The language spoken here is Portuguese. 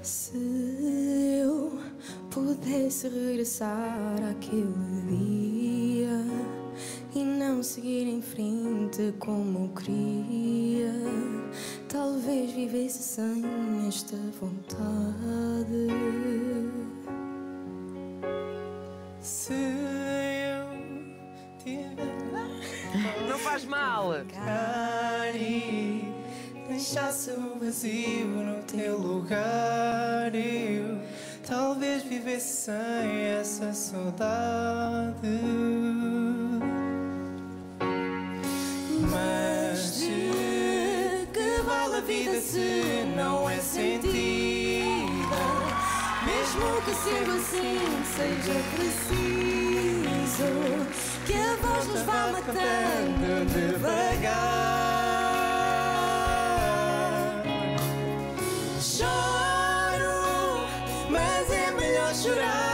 Se eu pudesse regressar àquele dia e não seguir em frente como queria, talvez vivesse sem esta vontade. Se eu tivesse... Não faz mal! E deixasse um vazio no teu lugar, eu talvez vivesse sem essa saudade. Mas de que vale a vida se não é sentida? Mesmo que sendo assim seja preciso que a voz nos vá matando devagar. Choro, mas é melhor chorar